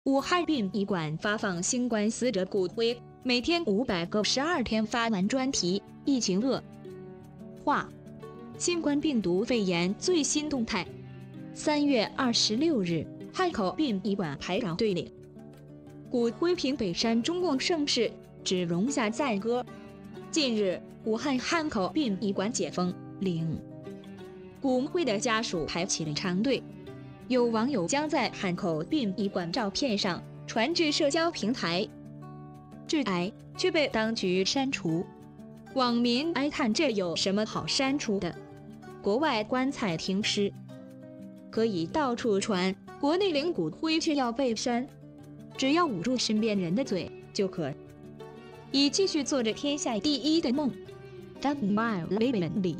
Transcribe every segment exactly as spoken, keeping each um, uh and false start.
武汉殡仪馆发放新冠死者骨灰，每天五百个，十二天发完专题。疫情恶化，新冠病毒肺炎最新动态。三月二十六日，汉口殡仪馆排长队领骨灰凭北山中共盛世，只容下赞歌。近日，武汉汉口殡仪馆解封，领骨灰的家属排起了长队。有网友将在汉口殡仪馆照片上传至社交平台，致哀却被当局删除。网民哀叹这有什么好删除的？国外棺材停尸，可以到处传，国内领骨灰却要被删。只要捂住身边人的嘴就可以继续做着天下第一的梦。Thumbnail Livingly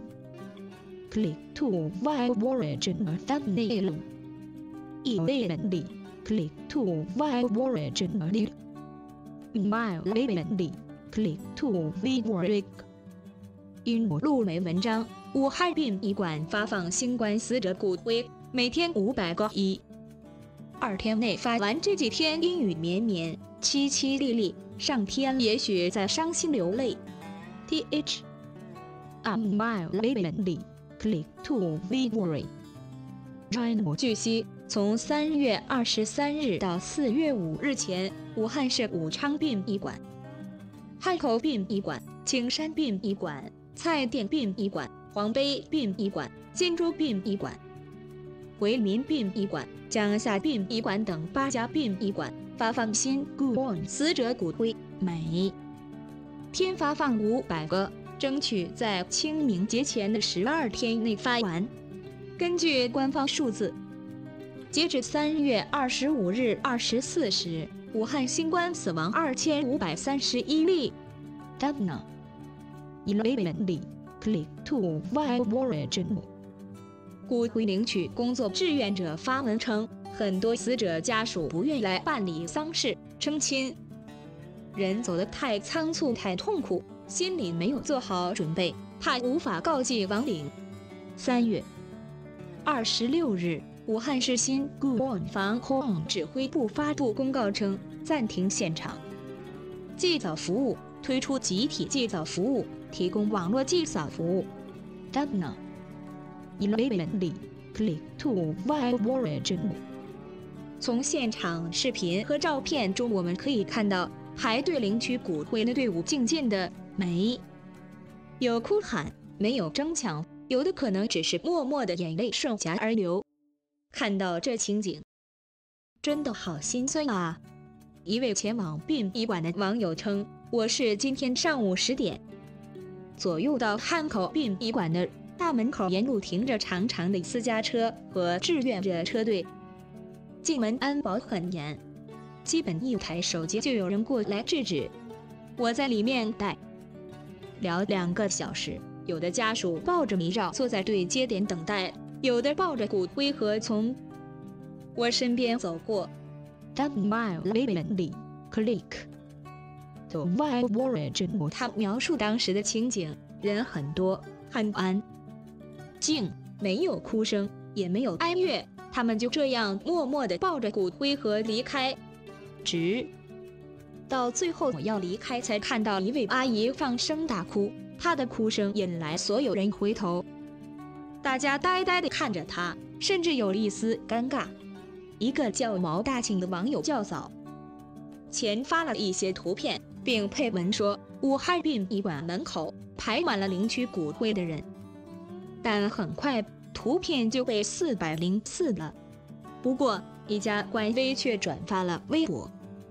Click to view original thumbnail Livingly Click to view original Thumbnail Livingly Click to view 因路媒文章，武汉殡仪馆发放新冠死者骨灰，每天五百个，一二天内发完。这几天阴雨绵绵，凄凄厉厉，上天也许在伤心流泪。Th Thumbnail Livingly Click to view 据悉，从三月二十三日到四月五日前，武汉市武昌殡仪馆、汉口殡仪馆、青山殡仪馆、蔡甸殡仪馆、黄陂殡仪馆、金珠殡仪馆、回民殡仪馆、江夏殡仪馆等八家殡仪馆发放新冠死者骨灰，每天发放五百个，争取在清明节前的十二天内发完。根据官方数字，截至三月二十五日二十四时，武汉新冠死亡二千五百三十一例。Thumbnail Livingly Click to view original 骨灰领取工作志愿者发文称，很多死者家属不愿来办理丧事，称亲人走得太仓促太痛苦，心里没有做好准备，怕无法告祭亡灵。三月二十六日，武汉市新冠防控指挥部发布公告称，暂停现场祭扫服务，推出集体祭扫服务，提供网络祭扫服务。Thumbnail Livingly Click to view original 从现场视频和照片中，我们可以看到排队领取骨灰的队伍静静的，没有哭喊，没有争抢，有的可能只是默默的眼泪顺颊而流。看到这情景，真的好心酸啊！一位前往殡仪馆的网友称，我是今天上午十点左右到汉口殡仪馆的，大门口沿路停着长长的私家车和志愿者车队，进门安保很严，基本一台手机就有人过来制止。我在里面待聊两个小时，有的家属抱着遗照坐在对接点等待，有的抱着骨灰盒从我身边走过。Thumbnail Livingly Click to view original 他描述当时的情景，人很多，很安静，没有哭声，也没有哀乐，他们就这样默默地抱着骨灰盒离开。直到最后我要离开，才看到一位阿姨放声大哭，她的哭声引来所有人回头，大家呆呆地看着她，甚至有一丝尴尬。一个叫毛大庆的网友较早前发了一些图片，并配文说，武汉殡仪馆门口排满了领取骨灰的人，但很快图片就被四百零四了。不过一家官微却转发了微博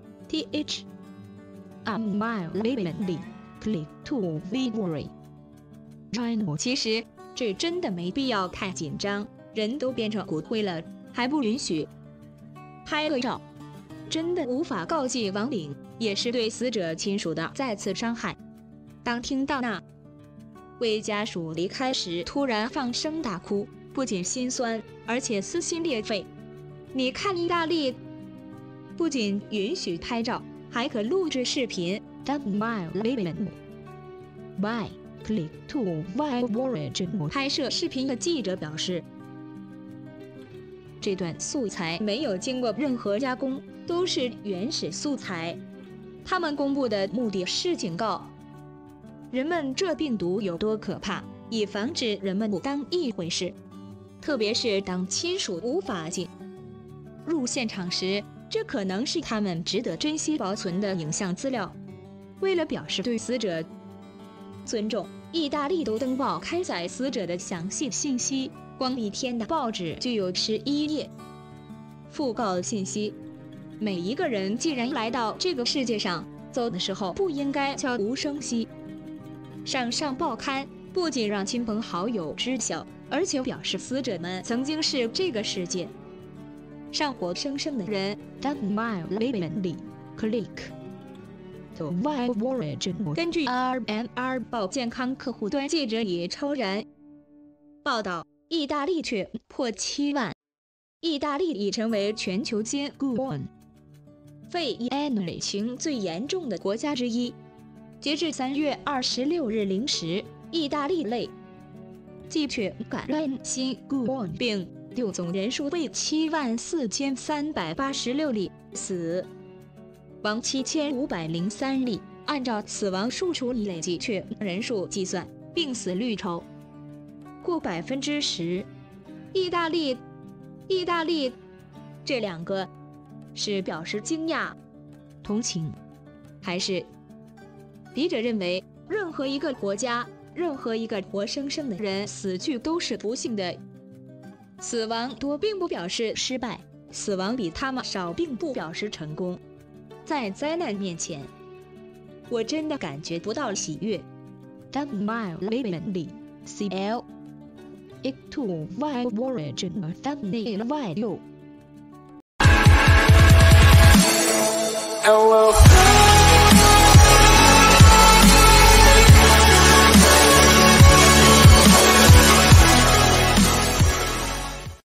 Th Thumbnail Livingly Click to view 其实这真的没必要太紧张，人都变成骨灰了，还不允许拍个照，真的无法告祭亡灵，也是对死者亲属的再次伤害。当听到那位家属离开时突然放声大哭，不仅心酸，而且撕心裂肺。你看意大利不仅允许拍照，还可录制视频。Thumbnail Livingly By Click to view original 拍摄视频的记者表示， 这段素材没有经过任何加工，都是原始素材。他们公布的目的是警告人们这病毒有多可怕，以防止人们不当一回事，特别是当亲属无法进入现场时，这可能是他们值得珍惜保存的影像资料。为了表示对死者尊重，意大利都登报开载死者的详细信息，光一天的报纸就有十一页讣告信息。每一个人既然来到这个世界上，走的时候不应该悄无声息上上报刊，不仅让亲朋好友知晓，而且表示死者们曾经是这个世界上活生生的人。根据 R M R 报健康客户端记者也超然报道，意大利却破七万。意大利已成为全球间肺炎疫情最严重的国家之一。截至三月二十六日零时，意大利累计确感染新冠病毒总人数为七万四千三百八十六例，死亡七千五百零三例。按照死亡数除以累计确人数计算，病死率超过百分之十。意大利，意大利，这两个是表示惊讶、同情，还是笔者认为，任何一个国家，任何一个活生生的人死去都是不幸的。死亡多并不表示失败，死亡比他们少并不表示成功。在灾难面前，我真的感觉不到喜悦。C L X two Y origin thumbnail video.